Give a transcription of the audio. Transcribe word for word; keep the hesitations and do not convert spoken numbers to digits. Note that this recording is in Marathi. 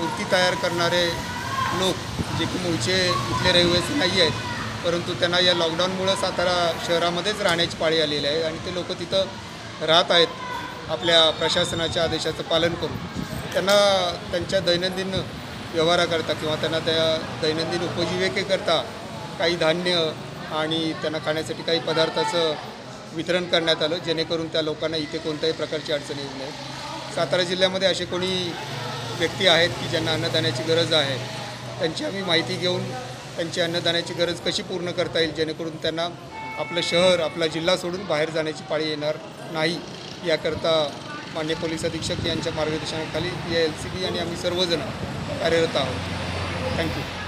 मूर्ती तयार करणारे लोक जे की मूळचे इथले रहिवासी नाही आहेत, परंतु त्यांना या लॉकडाऊनमुळं सातारा शहरामध्येच राहण्याची पाळी आलेली आहे आणि ते लोक तिथं राहत आहेत आपल्या प्रशासनाच्या आदेशाचं पालन करून. त्यांना त्यांच्या दैनंदिन व्यवहाराकरता किंवा त्यांना त्या दैनंदिन उपजीविकेकरता काही धान्य आणि त्यांना खाण्यासाठी काही पदार्थाचं वितरण करण्यात आलं, जेणेकरून त्या लोकांना इथे कोणत्याही प्रकारची अडचण येऊ नये. सातारा जिल्ह्यामध्ये असे कोणी व्यक्ती आहेत की ज्यांना अन्नदान्याची गरज आहे, त्यांची आम्ही माहिती घेऊन त्यांची अन्नदान्याची गरज कशी पूर्ण करता येईल, जेणेकरून त्यांना आपलं शहर आपला जिल्हा सोडून बाहेर जाण्याची पाळी येणार नाही, याकरता माननीय पोलीस अधीक्षक यांच्या मार्गदर्शनाखाली या एल सी बी आणि आम्ही सर्वजण कार्यरत आहोत. थँक्यू.